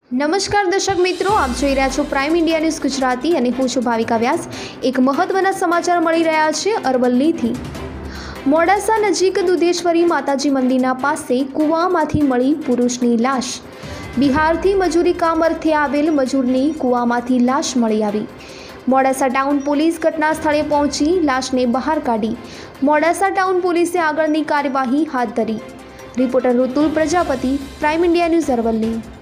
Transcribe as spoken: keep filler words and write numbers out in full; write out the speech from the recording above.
નમસ્કાર દર્શક મિત્રો, આપ જોઈ રહ્યા છો પ્રાઇમ ઇન્ડિયા ન્યૂઝ ગુજરાતી અને હું છું ભાવિકા વ્યાસ। એક મહત્વના સમાચાર મળી રહ્યા છે અરવલ્લીથી। મોડાસા નજીક દુધેશ્વરી માતાજી મંદિરના પાસે કૂવામાંથી મળી પુરુષની લાશ। બિહારથી મજૂરી કામ અર્થે આવેલ મજૂરની કૂવામાંથી લાશ મળી આવી। મોડાસા ટાઉન પોલીસ ઘટના સ્થળે પહોંચી લાશને બહાર કાઢી। મોડાસા ટાઉન પોલીસે આગળની કાર્યવાહી હાથ ધરી। Reporter Rutul Prajapati, prime India news Aravalli.